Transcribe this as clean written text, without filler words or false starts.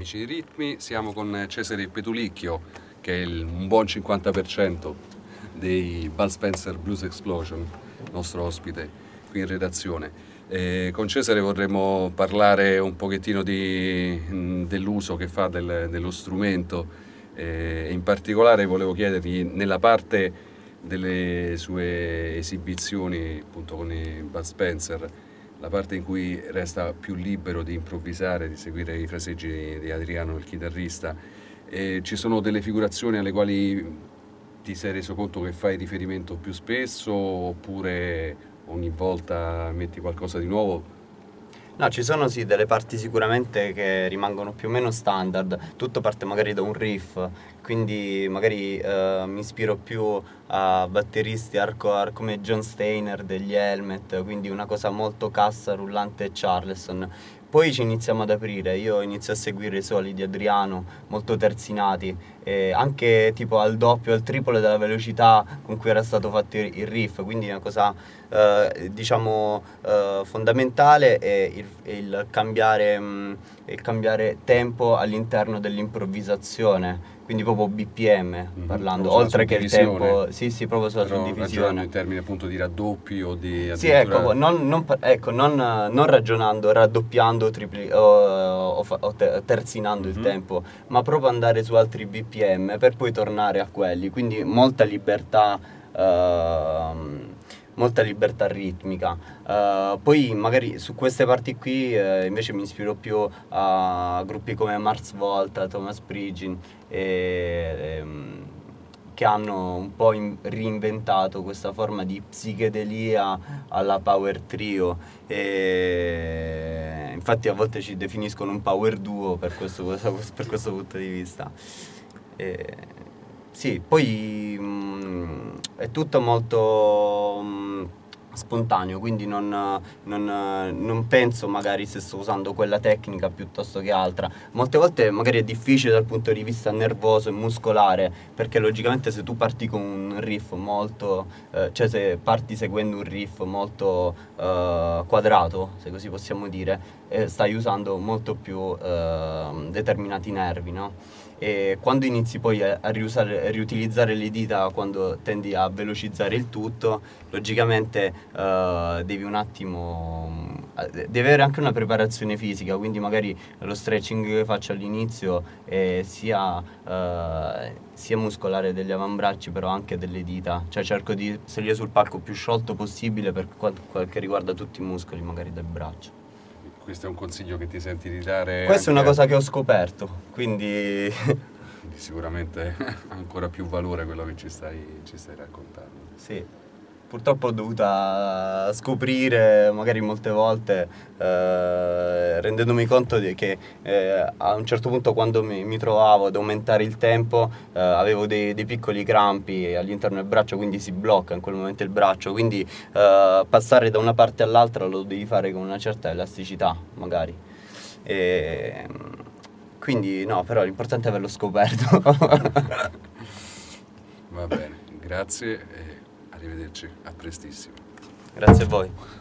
Amici di Ritmi, siamo con Cesare Petulicchio, che è un buon 50% dei Bud Spencer Blues Explosion, nostro ospite qui in redazione. Con Cesare vorremmo parlare un pochettino dell'uso che fa dello strumento, in particolare volevo chiedergli, nella parte delle sue esibizioni appunto con i Bud Spencer, la parte in cui resta più libero di improvvisare, di seguire i fraseggi di Adriano, il chitarrista. Ci sono delle figurazioni alle quali ti sei reso conto che fai riferimento più spesso, oppure ogni volta metti qualcosa di nuovo? No, ci sono sì delle parti sicuramente che rimangono più o meno standard, tutto parte magari da un riff, quindi magari mi ispiro più a batteristi hardcore come John Steiner degli Helmet, quindi una cosa molto cassa, rullante e Charleston. Poi ci iniziamo ad aprire, io inizio a seguire i soli di Adriano, molto terzinati, anche tipo al doppio, al triplo della velocità con cui era stato fatto il riff, quindi una cosa fondamentale è il cambiare tempo all'interno dell'improvvisazione, quindi proprio BPM parlando, Proprio oltre che il tempo, sì, proprio sulla però suddivisione. ragionando in termini appunto di raddoppi o di Sì, ecco, non ragionando, raddoppiando o terzinando il tempo, ma proprio andare su altri BPM per poi tornare a quelli, quindi molta libertà ritmica. Poi magari su queste parti qui invece mi ispiro più a gruppi come Mars Volta, Thomas Pridgen, che hanno un po' reinventato questa forma di psichedelia alla power trio, e infatti a volte ci definiscono un power duo per questo punto di vista. Sì, poi è tutto molto spontaneo, quindi non penso magari se sto usando quella tecnica piuttosto che altra. Molte volte magari è difficile dal punto di vista nervoso e muscolare, perché logicamente se tu parti con un riff molto, cioè se parti seguendo un riff molto quadrato, se così possiamo dire, stai usando molto più determinati nervi, no? E quando inizi poi a riutilizzare le dita, quando tendi a velocizzare il tutto, logicamente devi un attimo devi avere anche una preparazione fisica, quindi magari lo stretching che faccio all'inizio è sia muscolare degli avambracci, però anche delle dita, cioè cerco di salire sul palco più sciolto possibile per quel che riguarda tutti i muscoli magari del braccio. Questo è un consiglio che ti senti di dare? Questa è una cosa che ho scoperto, quindi sicuramente ha ancora più valore quello che ci stai raccontando. sì, purtroppo ho dovuta scoprire magari molte volte, rendendomi conto che a un certo punto, quando mi trovavo ad aumentare il tempo, avevo dei piccoli crampi all'interno del braccio, quindi si blocca in quel momento il braccio, quindi passare da una parte all'altra lo devi fare con una certa elasticità magari. Quindi no, però l'importante è averlo scoperto. Va bene, grazie e arrivederci, a prestissimo. Grazie a voi.